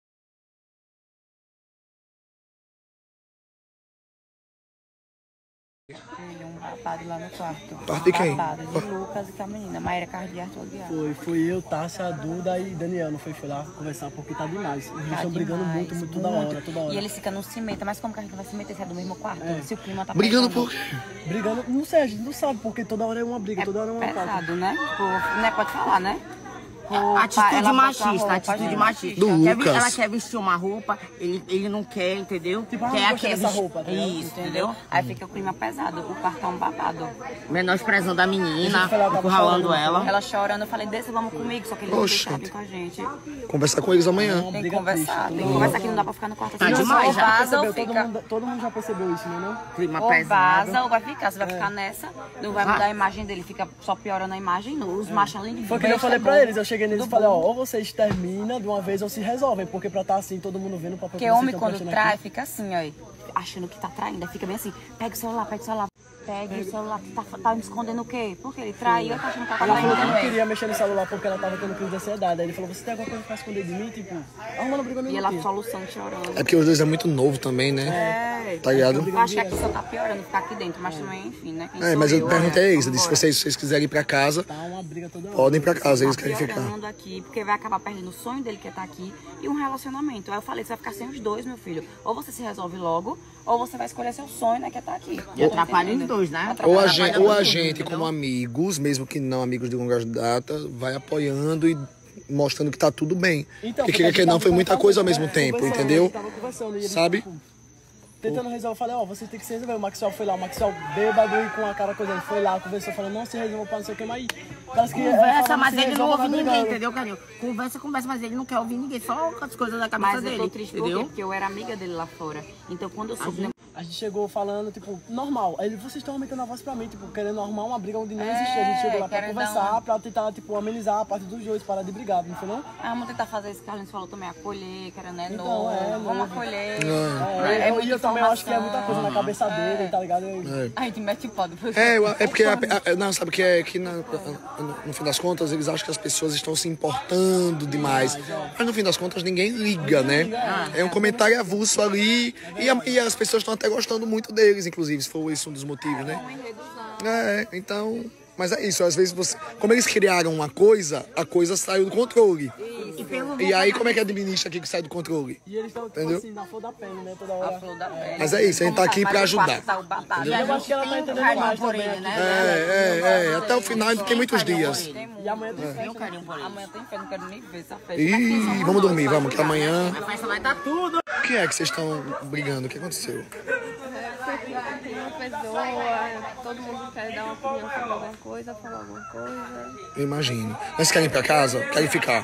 Um rapado lá no quarto. Quarto de quem? Um rapado de Lucas e com a menina, Maíra Cardiar, todo dia. Foi, foi eu, Tássia, a Duda e Daniel, não foi? Foi lá conversar porque tá demais. Eles estão brigando muito, muito, toda hora, toda hora. E eles ficam no cimento, mas como que a gente vai se meter se é do mesmo quarto? É. Se o clima tá Brigando pesado. por quê? Brigando, não sei, a gente não sabe, porque toda hora é uma briga, toda hora é uma Pesado, pauta. né? Tipo, né? Pode falar, né? Roupa, Atitude ela machista, bota roupa, atitude gente. machista. Do Quer, Lucas. ela quer vestir uma roupa, ele, ele não quer, entendeu? Tipo, ah, quer, não gostei quer dessa vestir- roupa, tá ligado? Isso, entendeu? Aí fica o clima pesado, o cartão babado. Menosprezando a menina, Deixa eu falar, encurralando tava ela. Ela chorando, eu falei, desce, vamos comigo, só que eles não Oxe. deixaram vir com a gente. Conversar com eles amanhã. Tem que conversar, tem que conversar que não dá pra ficar no quarto Tá assim. demais, ou já vaza ou Percebeu, todo, fica. mundo, todo mundo já percebeu isso, né? Não? Clima Ou pesado. vaza ou vai ficar. Você vai ficar nessa, não vai mudar a imagem dele, fica só piorando a imagem. Os machos além de Foi o que eu falei pra eles, eu cheguei neles e falei, ó, ou vocês terminam de uma vez ou se resolvem, porque pra estar assim, todo mundo vendo o papel Porque que vocês homem estão quando prestando trai, aqui. fica assim, ó, achando que tá traindo, aí fica bem assim, pega o celular, pega o celular, pega o celular, tá, tá me escondendo o quê? Porque ele traiu, tá achando que ela tá Ela falou traindo que não também. queria mexer no celular porque ela tava tendo crise de ansiedade. Aí ele falou, você tem alguma coisa pra esconder de mim? Tipo, arrumando briga mesmo. E ela aqui. soluçando, chorando. É porque os dois é muito novo também, né? É, Tá ligado? eu acho que aqui só tá piorando, ficar aqui dentro, mas também, enfim, né? Quem É, sou mas eu perguntei né? é isso. Eu disse, se vocês, se vocês quiserem ir pra casa, Tá uma briga toda hora. podem ir pra casa, eles querem Tá ficar. piorando aqui, porque vai acabar perdendo o sonho dele que é estar aqui e um relacionamento. Aí eu falei, você vai ficar sem os dois, meu filho. Ou você se resolve logo, ou você vai escolher seu sonho, né, que é estar aqui. E atrapalha os dois, né? Ou a Atrapalha gente, os ou a dois, gente entendeu? como amigos, mesmo que não amigos de longa data, vai apoiando e mostrando que tá tudo bem. Então, Porque queria que não, foi muita coisa ao mesmo tempo, Conversando, entendeu? ele tava conversando e ele, Sabe? tipo, tentando resolver, eu falei, ó, vocês tem que se resolver. O Maxwell foi lá, o Maxwell bêbado e com a cara coisa, ele foi lá, conversou, falou, não se resolveu pra não sei o que, mas parece que... Conversa, falando, mas se ele não resolve, ouve vai ninguém, brigando. entendeu, Carinho? Conversa, conversa, mas ele não quer ouvir ninguém, só as coisas da cabeça Mas eu dele, tô triste por quê? entendeu? Porque eu era amiga dele lá fora. Então quando eu soube... A gente chegou falando, tipo, normal. Aí ele, vocês estão aumentando a voz pra mim, tipo, querendo arrumar uma briga onde não É, existia. A gente chegou lá pra querem dar conversar, uma- pra tentar, tipo, amenizar a parte dos dois, parar de brigar, não foi não? Ah, vamos tentar fazer isso que a gente falou também, acolher, querendo é Então, novo, é, vamos novo. acolher. É, né? eu, muita e eu também acho que é muita coisa na informação. cabeça dele, tá ligado? Eu- É. A gente mete o pau depois. É, eu- é porque, a- a- não, sabe que é que na- no, no fim das contas eles acham que as pessoas estão se importando demais. Mas no fim das contas ninguém liga, né? É um comentário avulso ali e, a- e as pessoas estão até gostando muito deles, inclusive, se for isso um dos motivos, né? É, então Mas é isso, às vezes você... Como eles criaram uma coisa, a coisa saiu do controle. E, pelo E aí, como é que administra aqui que sai do controle? E eles estão, tipo Entendeu? assim, na flor da pele, né? Toda hora. A flor da pele. Mas é isso, a gente tá aqui pra ajudar. Já eu acho que ela tá entendendo mais também, né? É, é, é. Até o final ainda tem muitos dias. E amanhã tem festa. Amanhã tem festa, não quero nem ver essa festa. Ih, vamos dormir, vamos, que amanhã... A festa vai dar tudo. O que é que vocês estão brigando? O que aconteceu? Uma pessoa, todo mundo quer dar uma opinião sobre alguma coisa, falar alguma coisa. Eu imagino. Mas querem ir pra casa? Querem ficar?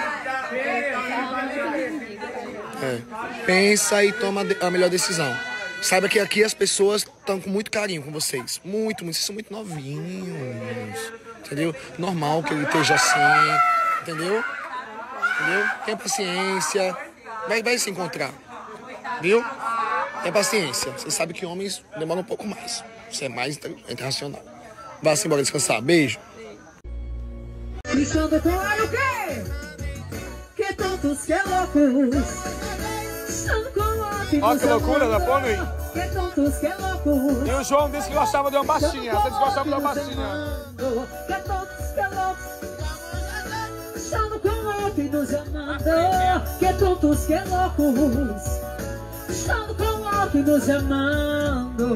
É. Pensa e toma a melhor decisão. Saiba que aqui as pessoas estão com muito carinho com vocês. Muito, muito. Vocês são muito novinhos. Entendeu? Normal que ele esteja assim. Entendeu? Entendeu? Tenha paciência. Vai, vai se encontrar. Viu? Tenha paciência. Você sabe que homens demoram um pouco mais. Você é mais internacional. Vá-se embora descansar. Beijo. Cristiano Claro, o quê? Que tantos que loucos. Cristiano Claro, Olha que loucura da Pony. que tantos que loucos. E o João disse que gostava de uma baixinha. Vocês gostavam de uma baixinha. Que tantos que loucos. Cristiano Claro, nos amando. Que tantos que loucos. Cristiano Claro, nos amando.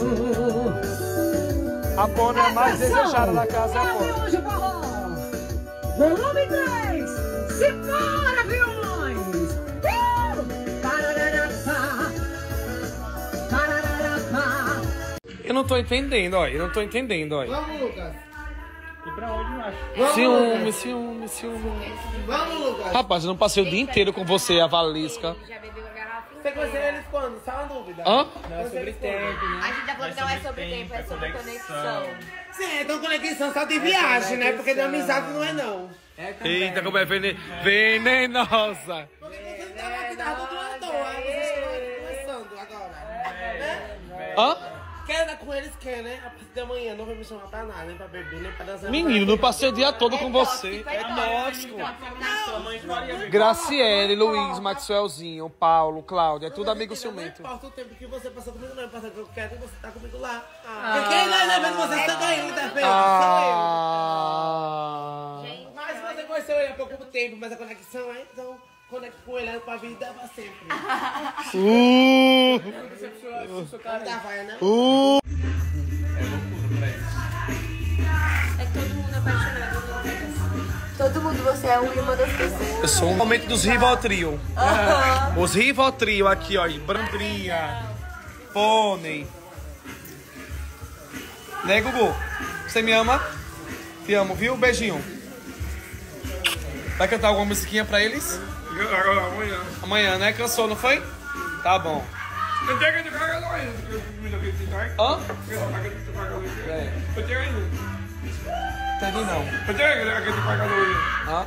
A Pony é a mais desejada da casa, é a Pony. Volume três, Simbora, violões! Uh! Parararapá, parararapá. Eu não tô entendendo, ó. Eu não tô entendendo, ó. Vamos, Lucas. E pra onde, macho? Ciúme, ciúme, ciúme. Vamos, Lucas. Rapaz, eu não passei o dia inteiro com você, a Valisca. Você conheceu eles quando? Só uma dúvida. Hã? Não é sobre tempo, né? A gente já falou que não é sobre tempo, é sobre conexão. Sim, então conexão só de viagem, né? Porque de amizade não é não. Eita, como é vene... venenosa. Você não tava aqui, tava do lado à toa. Vocês estão começando agora. Né? Hã? Quer andar com eles, quer, né? A partir da manhã não vai me chamar pra nada, nem pra beber, nem pra dançar. Menino, não passei o dia todo com você. É tóxico. Graciele, Luiz, Maxwellzinho, Paulo, Cláudia, é tudo amigo ciumento. Não importa o tempo que você passou comigo, não importa o que eu quero e você tá comigo lá. Porque quem vai levar você está ganhando da frente? Ah. Sou eu. Mas você conheceu ele há pouco tempo, mas a conexão é, então conecta com ele pra vida pra sempre. Uh. Tá, vai, né? Uh. É que todo mundo é apaixonado. Todo mundo, você é uma das pessoas. Eu sou um momento dos Rivotril. Aham. Os Rivotril aqui, ó. Brandrinha, Pônei. Né, Gugu? Você me ama? Te amo, viu? Beijinho. Vai cantar alguma musiquinha pra eles? Amanhã. Amanhã, né? Cansou, não foi? Tá bom. Hã? É. Entendi não. Hã?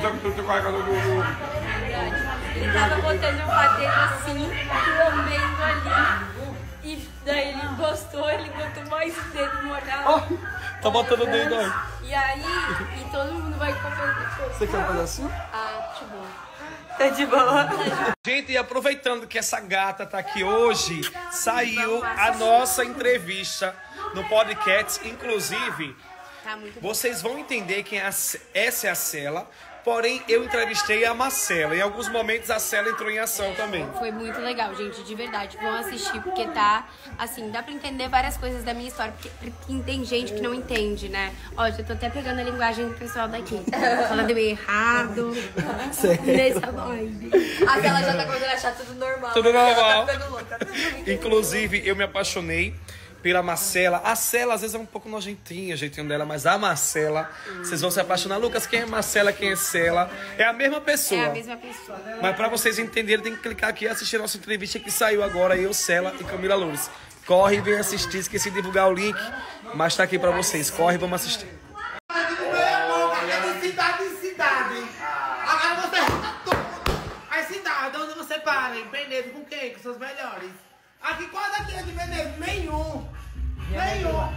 Ele tava botando o padeiro assim, lambendo ali. E daí ele gostou, ele botou mais o dedo no olhar. Tá botando o dedo aí. E aí, e todo mundo vai comer depois. Você quer fazer assim? Ah, de boa. Tá de boa. Gente, e aproveitando que essa gata tá aqui hoje, saiu a nossa entrevista no podcast. Inclusive, Tá muito bom. vocês vão entender quem é a, essa é a Cela. Porém, eu entrevistei a Marcela. Em alguns momentos, a Cela entrou em ação também. Foi muito legal, gente, de verdade. Vão assistir, porque tá, assim, dá pra entender várias coisas da minha história, porque, porque tem gente que não entende, né? Ó, eu tô até pegando a linguagem do pessoal daqui. Falando meio errado. Nessa vibe. A Cela já tá começando a achar tudo normal. Tudo normal. Tá ficando louca. Inclusive, eu me apaixonei pela Marcela. A Cela, às vezes, é um pouco nojentinha, o jeitinho dela, mas a Marcela, vocês vão se apaixonar. Lucas, quem é Marcela, quem é Cela? É a mesma pessoa. É a mesma pessoa. Mas pra vocês entenderem, tem que clicar aqui e assistir a nossa entrevista que saiu agora, eu, Cela e Camila Loures. Corre e vem assistir, esqueci de divulgar o link, mas tá aqui pra vocês. Corre e vamos assistir. É de cidade em cidade. Agora você... As cidades onde você para, em Penedo, com quem? Com seus melhores. Aqui, qual daqui é de Penedo? Nenhum. Nenhum.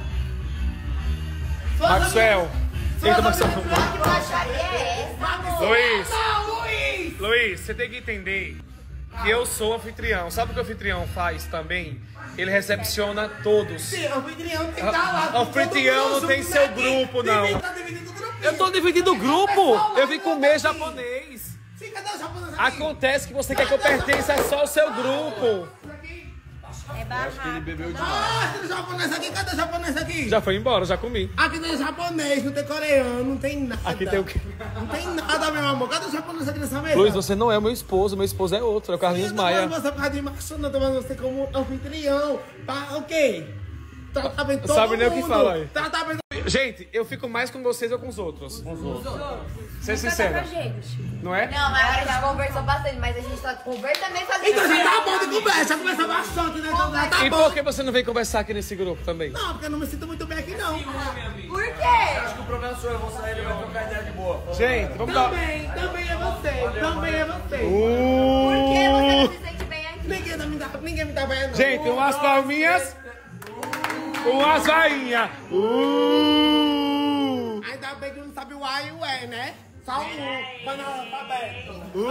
Maxwell. Eita, Maxwell. Que baixaria é essa? Luiz. Não, Luiz. Luiz, você tem que entender que eu sou anfitrião. Sabe o que o anfitrião faz também? Ele recepciona todos. Sim, o anfitrião tem que estar lá. O anfitrião não tem seu grupo, não. Eu tô dividindo o grupo. Eu vim comer japonês. Sim, cadê o japonês aqui? Acontece que você quer que eu pertença só ao seu grupo. É barraco. Ele bebeu demais. Ah, tem japonês aqui? Cadê o japonês aqui? Já foi embora, já comi. Aqui tem japonês, não tem coreano, não tem nada. Aqui tem o quê? Não tem nada, meu amor. Cadê o japonês aqui nessa mesa? Luiz, você não é o meu esposo, meu esposo é outro, é o Carlinhos Sim, Maia. Eu tô falando você por causa de macho, não tô falando você como anfitrião. Tá, o quê? Trata bem todo Sabe nem o mundo. que fala aí. Trata bem... Gente, eu fico mais com vocês ou com os outros? Com os outros. Ser sincero. Não é? Não, mas agora a gente conversou bastante, mas a gente tá conversando também fazendo. Então já tá bom de conversa, já conversa bastante, né? Então já tá E bom. por que você não vem conversar aqui nesse grupo também? Não, porque eu não me sinto muito bem aqui, não. Por quê? Acho que o problema sou eu, vou sair e vai trocar ideia de boa. Gente, vamos dar... Também, também é você, também é você. Uh... Por que você não se sente bem aqui? Ninguém, me dá, ninguém me dá bem, não. Gente, umas palminhas, umas vainhas. Uh... Ainda bem que não sabe o A e o E, né? Só um, vai no alfabeto. Uh...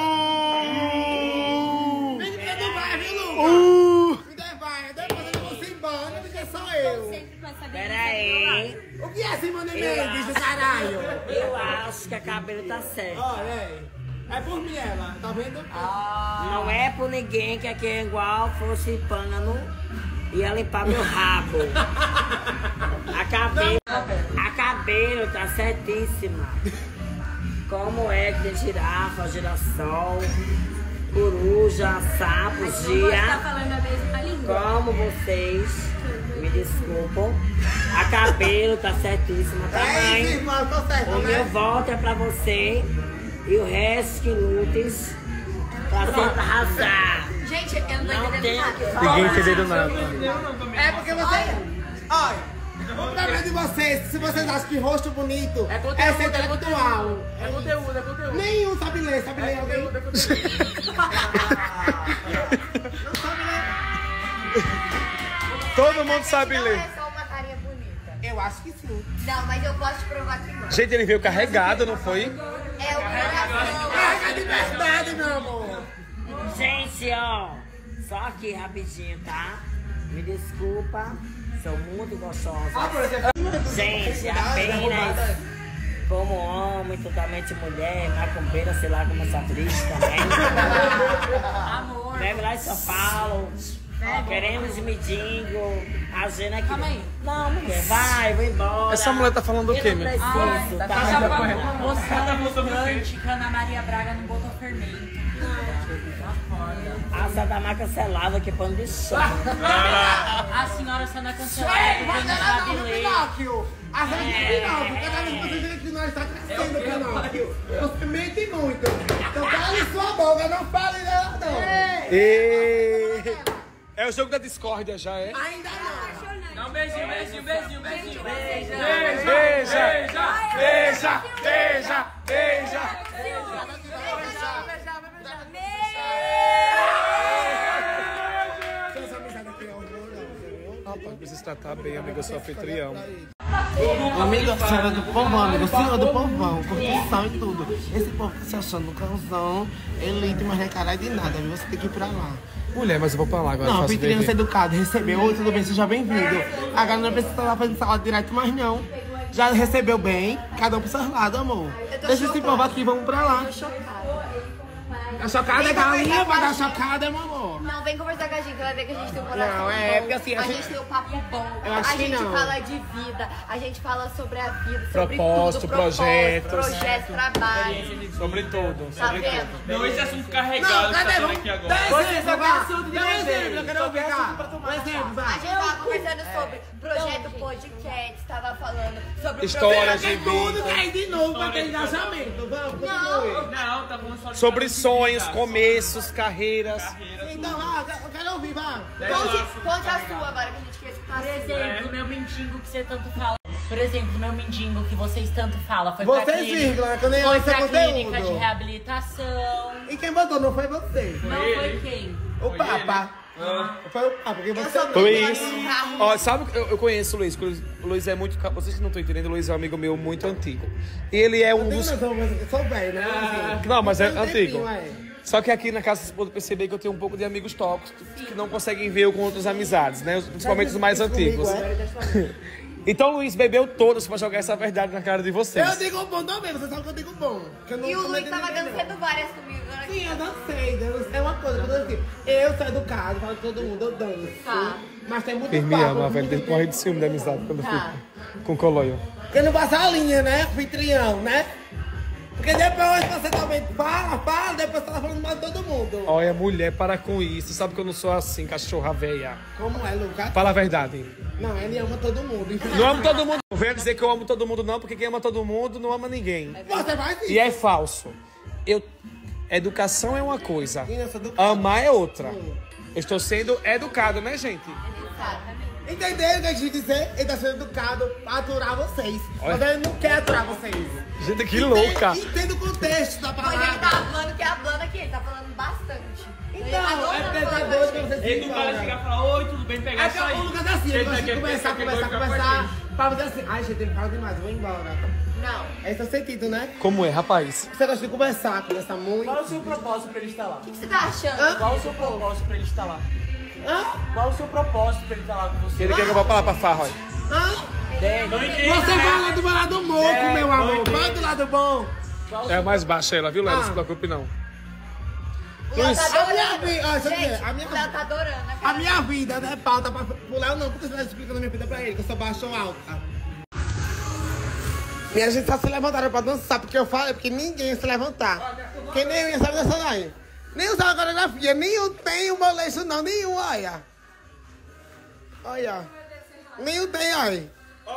Vem que tu vai, viu, Lucas? Uh... Me dê vai, depois eu vou se embora, porque sou eu. Peraí. O que é Simone Mendes, do caralho? Eu acho que a cabelo tá certo. Olha aí. É por mim ela, tá vendo? Ah, não é por ninguém que aqui é igual fosse pano. Ia limpar meu rabo. A cabelo, a cabelo tá certíssima. Como é que tem girafa, girassol, coruja, sapo, gia. Como vocês me desculpam. A cabelo tá certíssima também. O meu voto é pra você. E o resto que lutes pra sempre arrasar. Gente, eu não tô entendendo nada. Ninguém entendeu nada. É porque você... Olha, o problema de vocês, se vocês acham que rosto bonito é, conteúdo, é ser intelectual. É conteúdo, é conteúdo. Nenhum sabe ler, sabe ler alguém? É conteúdo. Não sabe ler. Todo mundo sabe ler. Não é só uma carinha bonita. Eu acho que sim. Não, mas eu posso te provar que não. Gente, ele veio carregado, não foi? É o coração. Carrega de verdade, meu amor. Gente, ó, só aqui rapidinho, tá? Me desculpa, sou muito gostosa. Gente, apenas como homem, totalmente mulher, macumbeira, sei lá como essa atriz também. Amor. Deve lá em São Paulo. Queremos de medingo, a Gena aqui. Não, mulher, vai, vou embora. Essa mulher tá falando o quê, meu? Preciso, Ah, tá? a moça gigante que a Ana Maria Braga não botou fermento. A Santa Mar cancelada, que pano de chão. A senhora só não é cancelada porque não sabe ler. Pinóquio! A gente é Pinóquio, cada vez que você vê que nós está crescendo, Pinóquio. Você mente muito. Então cale sua boca, não fale dela, não. E... É o jogo da discórdia já, é? Ainda não. Dá um beijinho, beijinho, beijinho, beijinho. Beija, beija, beija, beija, beija. Rapaz, precisa tratar bem, amigo, eu sou anfitrião. Amiga, senhora do povão, amigo, senhora do povão, curtição e tudo. Esse povo tá se achando cãozão, elite, mas não é caralho de nada, viu? Você tem que ir pra lá. Mulher, mas eu vou pra lá agora. Não, faço anfitrião dever. ser educado, recebeu, oi, tudo bem, seja bem-vindo. Agora não precisa estar lá fazendo salada direto, mas não. Já recebeu bem, cada um pro seu lado, amor. Deixa esse povo aqui, vamos pra lá. Tá chocada, é galinha, vai dar chocada, meu amor. Não, vem conversar com a gente, vai ver que a gente tem um coração Não, é, bom. porque assim, a a gente- gente tem um papo bom. Eu acho a que gente não. fala de vida, a gente fala sobre a vida, sobre Propósito, tudo, projetos. projetos, trabalho. Sobre tudo, Tá sobre vendo? tudo. Não, esse assunto carregado Não, que tá cadê? tendo Vamos aqui agora. dá exemplo, vai. Dá Dá exemplo, eu quero ouvir, cá. Um exemplo, A vai. gente tava conversando sobre projeto podcast, tava falando sobre o Histórias projeto- de Tudo vida. cai de novo pra ter engajamento. Vamos, continue. Não, tá falando só de Sobre sonhos, começos, carreiras. Então, ah, eu quero ouvir, vai. Conte, conte a sua agora que a gente quer escutar. Por exemplo, o meu mendigo que você tanto fala. Por exemplo, o meu mendigo que vocês tanto falam. Foi pra Vocês, clínica- vírgula, que eu nem Foi olho seu pra conteúdo. clínica de reabilitação. E quem botou não foi você. Não foi quem? O Papa. Foi o Papa, porque você não. Luiz, ó, sabe, eu, eu conheço o Luiz, porque o Luiz é muito, ca- vocês que não estão entendendo, o Luiz é um amigo meu muito antigo. Ele é um dos... Eu sou velho, né? Assim, Não, mas é tem um antigo. tempinho, é. Só que aqui na casa vocês podem perceber que eu tenho um pouco de amigos tóxicos que não conseguem ver eu com outras amizades, né? Principalmente os mais antigos. Então o Luiz bebeu todas pra jogar essa verdade na cara de vocês. Eu digo bom também, você sabe que eu digo bom. Que eu não E o Luiz comento tava ninguém, não. dançando várias comigo. Agora Sim, eu dancei, dancei. É uma coisa, quando eu digo, eu sou educado, falo com todo mundo, eu danço. Tá. Mas tem muito Quem me papo, ama, velho, muito tem morrer de ciúme da amizade quando eu Tá. fico com o Coloio. Porque não passa a linha, né, anfitrião, né? Porque depois você também fala, fala, depois você tá falando mal de todo mundo. Olha, mulher, para com isso. Sabe que eu não sou assim, cachorra velha. Como é, Lucas? Fala a verdade. Não, ele ama todo mundo. Não amo todo mundo. Não venha dizer que eu amo todo mundo, não, porque quem ama todo mundo não ama ninguém. Você vai sim. E é falso. Eu... Educação é uma coisa, Sim, eu sou educado. amar é outra. Eu estou sendo educado, né, gente? Entenderam o que a gente dizer? Ele tá sendo educado pra aturar vocês. Olha. Mas ele não quer aturar vocês. Gente, que louca. Entenda o contexto da Mas ele tá palavra. falando que é hablando aqui, ele tá falando bastante. Então, é porque tá doido pra vocês Ele não vai chegar e falar, oi, tudo bem, pegar É isso que aí. o Lucas é assim, ele Ele gosta tá de aqui, conversar, aqui, conversar, aqui, conversar. Pra fazer assim, ai gente, ele fala demais, vou embora. Não. Esse é o sentido, né? Como é, rapaz? Você gosta de conversar, conversar muito. Qual é o seu propósito pra ele estar lá? O que você tá achando? Qual é o seu propósito pra ele estar lá? Hã? Qual é o seu propósito pra ele estar lá com você? Ele quer que eu vá pra lá pra farra, olha. Hã? Não entendi, Você né? fala do lado moco, É, meu não amor. entendi. Vai do lado bom. É a mais baixa ela, viu, Léo? Não se Ah. preocupe, não. O Léo tá A minha adorando. vida, ó, deixa eu Gente, dizer, a minha- o Léo tá adorando. né, A cara? minha vida não é pauta pra pular, não. Por que você tá explicando a minha vida pra ele? Que eu sou baixo ou alta? Minha gente só se levantaram pra dançar, porque eu falei, porque ninguém ia se levantar. Porque nem eu ia saber dançar daí. Nem usar a coreografia, nem eu tenho molejo não, nenhum, olha. Olha. Nem eu tenho, olha.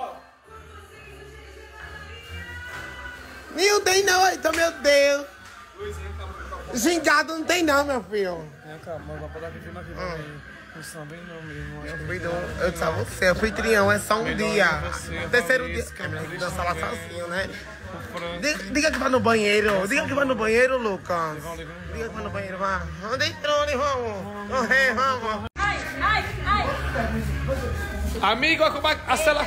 Nem eu tenho não, então, meu Deus. Gingado não tem não, meu filho. É, calma, vai pra dar aqui na vida. Não samba não mesmo. Eu fui do, eu disse a você, anfitrião é só um dia. O terceiro dia. É melhor que dançar lá sozinho, né? Diga, diga que vai no banheiro. Diga que vai no banheiro, Lucas. Diga que vai no banheiro, vá. Onde entrou, né? Vamos. Corre, vamos. Ai, ai, ai. Amigo, a, a, a cela...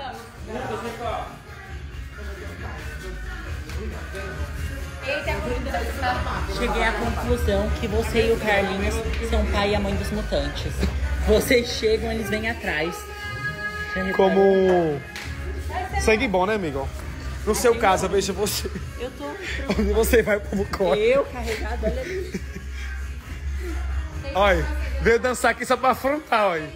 Cheguei à conclusão que você e o Carlinhos são o pai e a mãe dos mutantes. Vocês chegam, eles vêm atrás. Já reparou? Como... Sangue bom, né, amigo? No seu caso, eu vejo você. Eu tô... Onde você vai como corre. Eu carregado, olha ali. Olha, veio dançar aqui só pra afrontar, olha.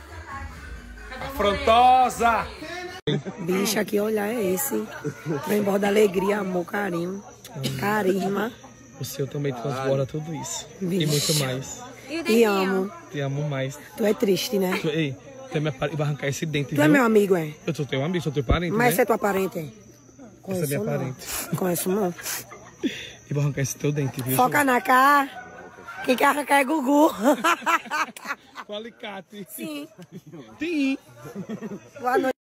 Afrontosa! Bicha, que olhar é esse? Vem embora da alegria, amor, carinho, carisma. O seu também transborda tudo isso. Bicho. E muito mais. E amo. Te amo mais. Tu é triste, né? Tu- Ei, tu me vai arrancar esse dente, Tu viu? é meu amigo, é? Eu sou teu amigo, sou teu parente, Mas né? você é tua parente, é? Essa é Conheço minha não. parente. Conheço não. E vou arrancar esse teu dente, viu? Foca na cara. Quem quer arrancar é Gugu. Com alicate. Sim. Sim. Boa noite.